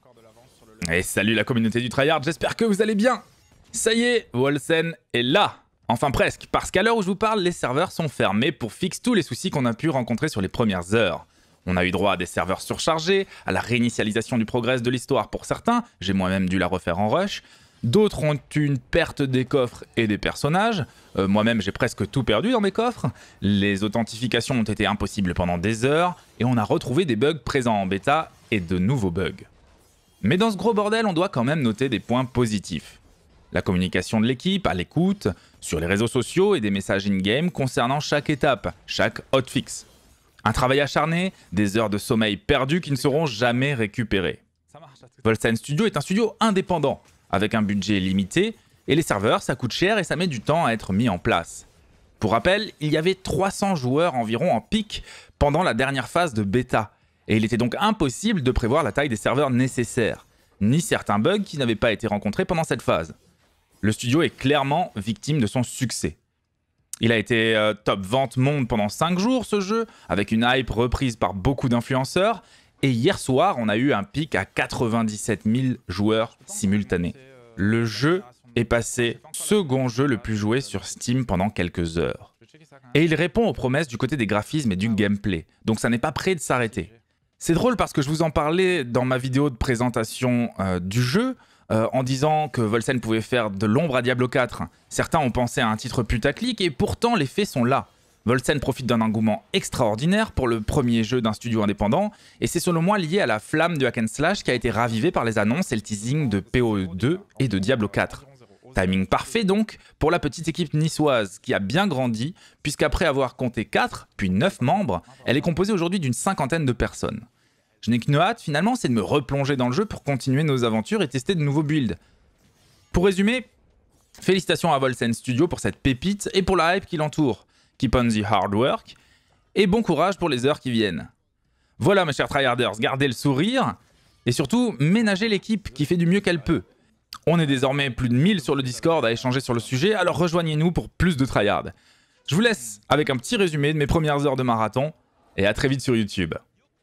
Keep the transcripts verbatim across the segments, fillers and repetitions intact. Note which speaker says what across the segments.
Speaker 1: Et salut la communauté du tryhard, j'espère que vous allez bien. Ça y est, Wolcen est là. Enfin presque, parce qu'à l'heure où je vous parle, les serveurs sont fermés pour fixer tous les soucis qu'on a pu rencontrer sur les premières heures. On a eu droit à des serveurs surchargés, à la réinitialisation du progrès de l'histoire pour certains, j'ai moi-même dû la refaire en rush. D'autres ont eu une perte des coffres et des personnages. Euh, moi-même, j'ai presque tout perdu dans mes coffres. Les authentifications ont été impossibles pendant des heures. Et on a retrouvé des bugs présents en bêta et de nouveaux bugs. Mais dans ce gros bordel, on doit quand même noter des points positifs. La communication de l'équipe, à l'écoute, sur les réseaux sociaux et des messages in-game concernant chaque étape, chaque hotfix. Un travail acharné, des heures de sommeil perdues qui ne seront jamais récupérées. Wolcen Studio est un studio indépendant, avec un budget limité, et les serveurs, ça coûte cher et ça met du temps à être mis en place. Pour rappel, il y avait trois cents joueurs environ en pic pendant la dernière phase de bêta, et il était donc impossible de prévoir la taille des serveurs nécessaires, ni certains bugs qui n'avaient pas été rencontrés pendant cette phase. Le studio est clairement victime de son succès. Il a été euh, top vente monde pendant cinq jours ce jeu, avec une hype reprise par beaucoup d'influenceurs, et hier soir, on a eu un pic à quatre-vingt-dix-sept mille joueurs simultanés. Le jeu est passé second jeu le plus joué sur Steam pendant quelques heures. Et il répond aux promesses du côté des graphismes et du gameplay, donc ça n'est pas prêt de s'arrêter. C'est drôle parce que je vous en parlais dans ma vidéo de présentation euh, du jeu, euh, en disant que Wolcen pouvait faire de l'ombre à Diablo quatre. Certains ont pensé à un titre putaclic et pourtant les faits sont là. Wolcen profite d'un engouement extraordinaire pour le premier jeu d'un studio indépendant, et c'est selon moi lié à la flamme du hack and slash qui a été ravivée par les annonces et le teasing de P O E deux et de Diablo quatre. Timing parfait donc pour la petite équipe niçoise qui a bien grandi, puisqu'après avoir compté quatre, puis neuf membres, elle est composée aujourd'hui d'une cinquantaine de personnes. Je n'ai qu'une hâte finalement, c'est de me replonger dans le jeu pour continuer nos aventures et tester de nouveaux builds. Pour résumer, félicitations à Wolcen Studio pour cette pépite et pour la hype qui l'entoure. Keep on the hard work, et bon courage pour les heures qui viennent. Voilà mes chers tryharders, gardez le sourire, et surtout, ménagez l'équipe qui fait du mieux qu'elle peut. On est désormais plus de mille sur le Discord à échanger sur le sujet, alors rejoignez-nous pour plus de tryhard. Je vous laisse avec un petit résumé de mes premières heures de marathon, et à très vite sur YouTube.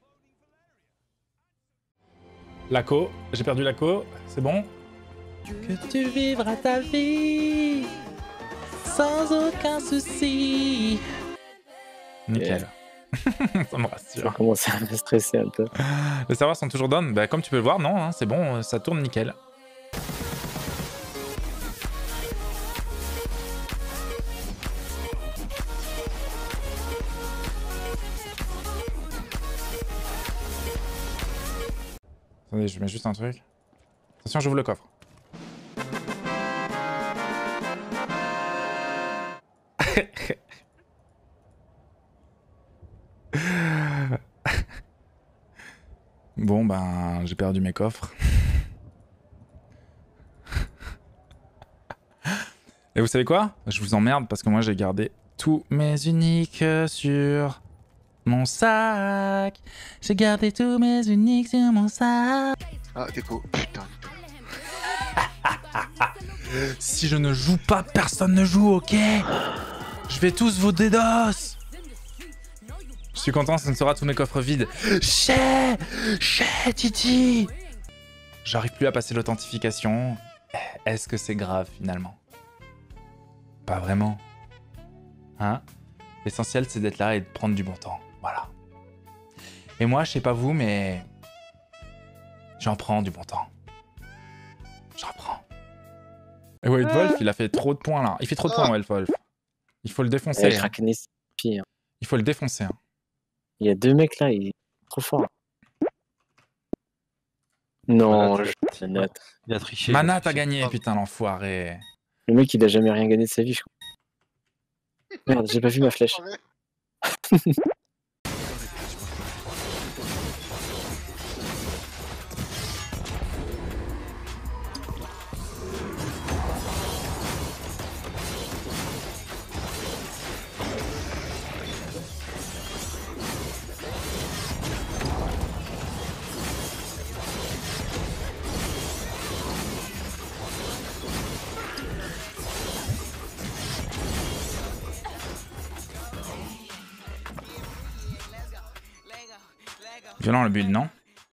Speaker 1: Laco, j'ai perdu Laco, c'est bon?
Speaker 2: Que tu vivras ta vie sans aucun souci.
Speaker 1: Nickel. Ça me rassure.
Speaker 3: Je commence à me stresser un peu.
Speaker 1: Les serveurs sont toujours down. Bah, comme tu peux le voir, non, hein, c'est bon, ça tourne nickel. Attendez, je mets juste un truc. Attention, j'ouvre le coffre. Bon, ben, j'ai perdu mes coffres. Et vous savez quoi? Je vous emmerde parce que moi, j'ai gardé tous mes uniques sur mon sac. J'ai gardé tous mes uniques sur mon sac.
Speaker 4: Ah, déco, putain.
Speaker 1: Si je ne joue pas, personne ne joue, ok? Je vais tous vous dédos. Je suis content, ce ne sera tous mes coffres vides. Chais, chais, Titi. J'arrive plus à passer l'authentification. Est-ce que c'est grave finalement? Pas vraiment. Hein? L'essentiel c'est d'être là et de prendre du bon temps. Voilà. Et moi, je sais pas vous, mais j'en prends du bon temps. J'en prends. Et White Wolf, il a fait trop de points là. Il fait trop de points, White Wolf. Il faut le défoncer.
Speaker 3: Ouais,
Speaker 1: hein.
Speaker 3: Kraken est pire.
Speaker 1: Il faut le défoncer. Hein.
Speaker 3: Il y a deux mecs là, il est trop fort. Non,
Speaker 4: Manat,
Speaker 3: je note.
Speaker 4: Il a triché.
Speaker 1: Manat
Speaker 4: il
Speaker 1: a
Speaker 4: triché.
Speaker 1: gagné, putain l'enfoiré.
Speaker 3: Le mec, il a jamais rien gagné de sa vie, je crois. Merde, j'ai pas vu ma flèche.
Speaker 1: Violent le build, non?